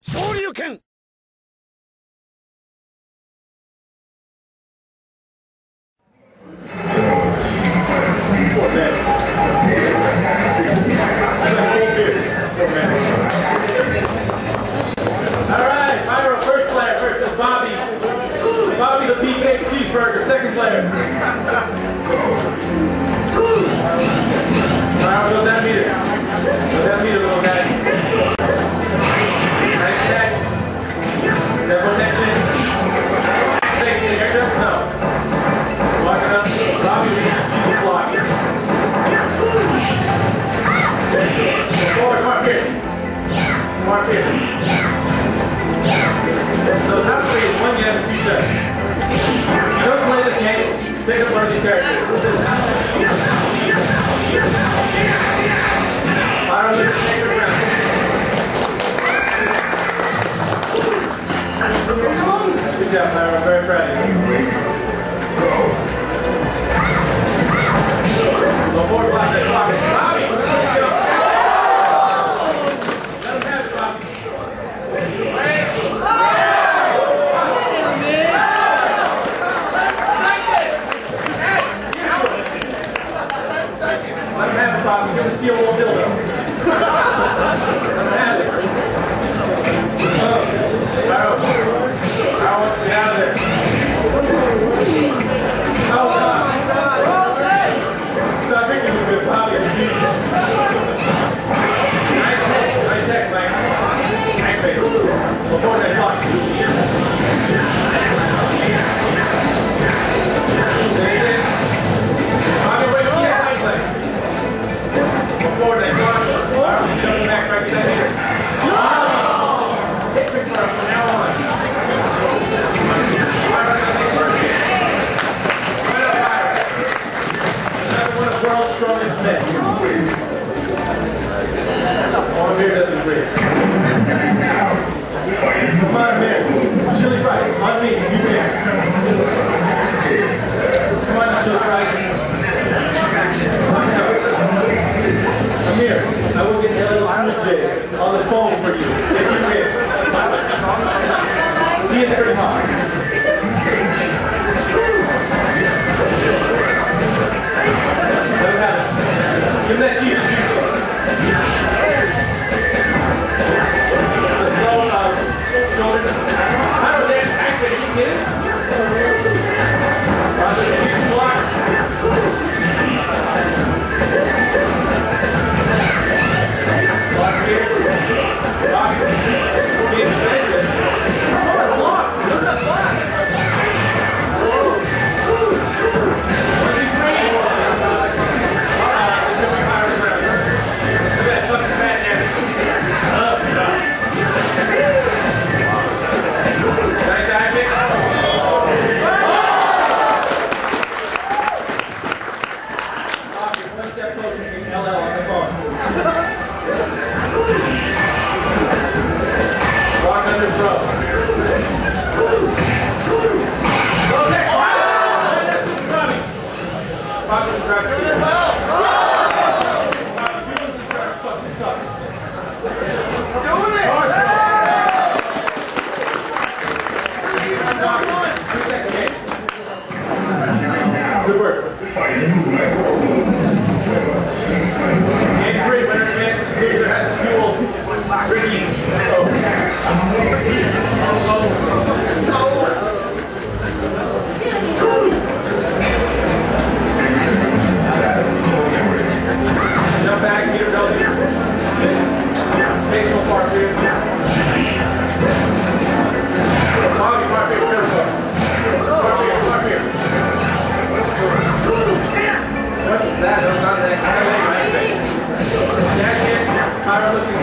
昇竜拳。 Bobby the beefcake cheeseburger, second player. Alright, go that meter. Go that meter, little guy. Nice back. That protection. Thanks, you hear that? No. Walking up. Bobby with cheese block. Forward, Mark Pearson. Mark Pearson. So top three is 1 game and 2 sets. You don't play this game, pick up one of these characters. Fire lift, take this round. Good job, Fire. I'm very proud of you. Go forward, block that block. Bobby, let's go. Let him have it, Bobby. Let him have it, Bobby. You're going to steal a little dildo. Let him have it. Barrow wants to get out of there. Oh, God. Stop drinking this good. Bobby's a beast. Nice tech, man. Nice face. Before that block. Bobby, wait, don't get high leg. Before that block. Jumping back right to that meter. Hit quick from now on. Another one of the world's strongest men. Amir doesn't agree. Come on, Amir. Chili fries. On me. 2 minutes. Come on, chili fries. Amir, I will get LLJ on the phone for you if you win. He is pretty hot. Let him have it. Give him that Jesus juice. It's a slow shoulder. I don't know that back, but you get it. Roger the juice block. Block here. Block. Get the bench. Block. Look at that block. Good work. And great winner advances. Loser has to duel. Ricky. Jump back, meter W. Facial part here. Bobby, part here. Part here. What is that? That's not that. Jack in. Power looking